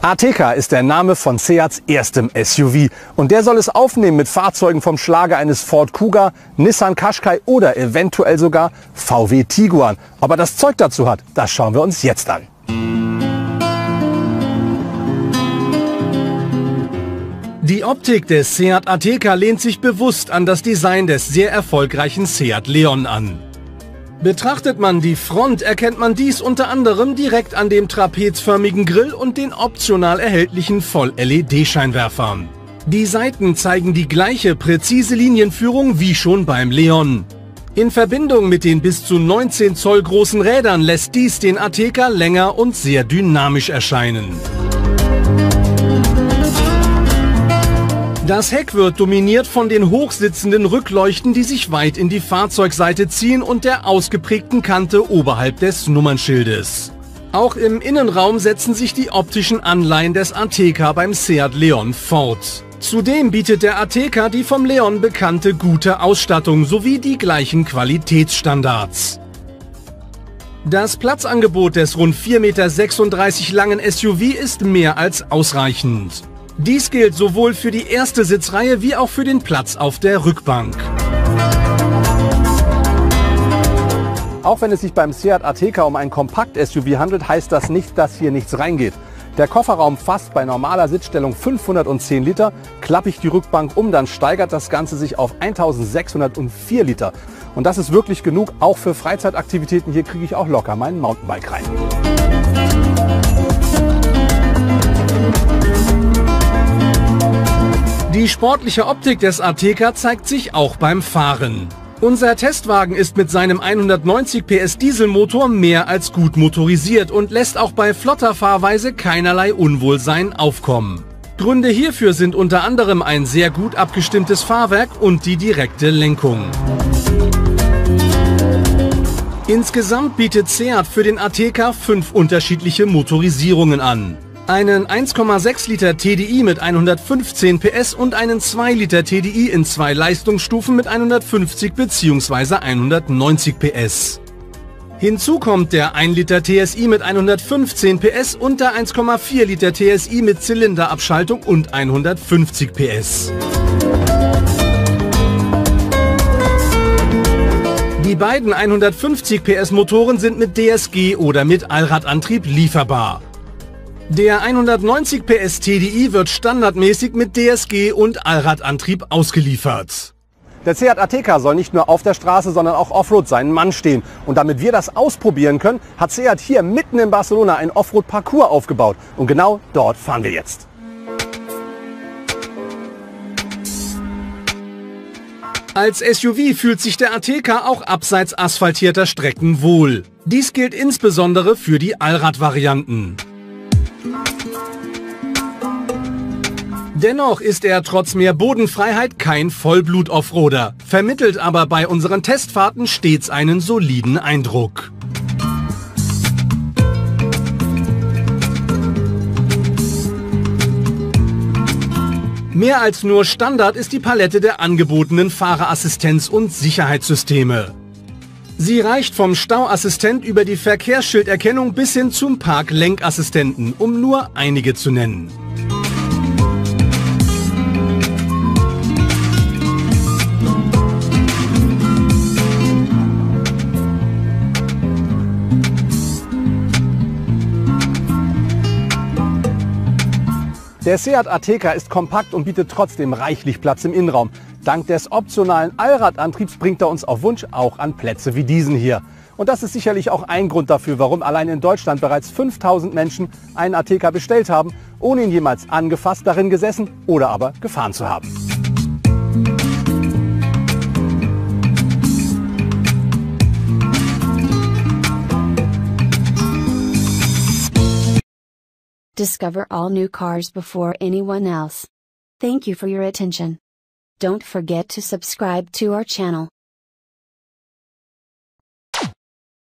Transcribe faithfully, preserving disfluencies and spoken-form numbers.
Ateca ist der Name von Seats erstem S U V. Und der soll es aufnehmen mit Fahrzeugen vom Schlage eines Ford Kuga, Nissan Qashqai oder eventuell sogar V W Tiguan. Ob er das Zeug dazu hat, das schauen wir uns jetzt an. Die Optik des Seat Ateca lehnt sich bewusst an das Design des sehr erfolgreichen Seat Leon an. Betrachtet man die Front, erkennt man dies unter anderem direkt an dem trapezförmigen Grill und den optional erhältlichen Voll-L E D-Scheinwerfern. Die Seiten zeigen die gleiche präzise Linienführung wie schon beim Leon. In Verbindung mit den bis zu neunzehn Zoll großen Rädern lässt dies den Ateca länger und sehr dynamisch erscheinen. Das Heck wird dominiert von den hochsitzenden Rückleuchten, die sich weit in die Fahrzeugseite ziehen und der ausgeprägten Kante oberhalb des Nummernschildes. Auch im Innenraum setzen sich die optischen Anleihen des Ateca beim Seat Leon fort. Zudem bietet der Ateca die vom Leon bekannte gute Ausstattung sowie die gleichen Qualitätsstandards. Das Platzangebot des rund vier Komma sechsunddreißig Meter langen S U V ist mehr als ausreichend. Dies gilt sowohl für die erste Sitzreihe wie auch für den Platz auf der Rückbank. Auch wenn es sich beim Seat Ateca um ein Kompakt-S U V handelt, heißt das nicht, dass hier nichts reingeht. Der Kofferraum fasst bei normaler Sitzstellung fünfhundertzehn Liter. Klappe ich die Rückbank um, dann steigert das Ganze sich auf eintausendsechshundertvier Liter. Und das ist wirklich genug, auch für Freizeitaktivitäten. Hier kriege ich auch locker meinen Mountainbike rein. Die sportliche Optik des Ateca zeigt sich auch beim Fahren. Unser Testwagen ist mit seinem hundertneunzig P S Dieselmotor mehr als gut motorisiert und lässt auch bei flotter Fahrweise keinerlei Unwohlsein aufkommen. Gründe hierfür sind unter anderem ein sehr gut abgestimmtes Fahrwerk und die direkte Lenkung. Insgesamt bietet Seat für den Ateca fünf unterschiedliche Motorisierungen an. Einen eins Komma sechs Liter T D I mit hundertfünfzehn P S und einen zwei Liter T D I in zwei Leistungsstufen mit hundertfünfzig bzw. hundertneunzig P S. Hinzu kommt der ein Liter T S I mit hundertfünfzehn P S und der eins Komma vier Liter T S I mit Zylinderabschaltung und hundertfünfzig P S. Die beiden hundertfünfzig P S Motoren sind mit D S G oder mit Allradantrieb lieferbar. Der hundertneunzig P S T D I wird standardmäßig mit D S G und Allradantrieb ausgeliefert. Der Seat Ateca soll nicht nur auf der Straße, sondern auch Offroad seinen Mann stehen. Und damit wir das ausprobieren können, hat Seat hier mitten in Barcelona ein Offroad-Parcours aufgebaut. Und genau dort fahren wir jetzt. Als S U V fühlt sich der Ateca auch abseits asphaltierter Strecken wohl. Dies gilt insbesondere für die Allradvarianten. Dennoch ist er trotz mehr Bodenfreiheit kein Vollblut-Offroader, vermittelt aber bei unseren Testfahrten stets einen soliden Eindruck. Mehr als nur Standard ist die Palette der angebotenen Fahrerassistenz- und Sicherheitssysteme. Sie reicht vom Stauassistent über die Verkehrsschilderkennung bis hin zum Parklenkassistenten, um nur einige zu nennen. Der Seat Ateca ist kompakt und bietet trotzdem reichlich Platz im Innenraum. Dank des optionalen Allradantriebs bringt er uns auf Wunsch auch an Plätze wie diesen hier. Und das ist sicherlich auch ein Grund dafür, warum allein in Deutschland bereits fünftausend Menschen einen Ateca bestellt haben, ohne ihn jemals angefasst, darin gesessen oder aber gefahren zu haben. Discover all new cars before anyone else. Thank you for your attention. Don't forget to subscribe to our channel.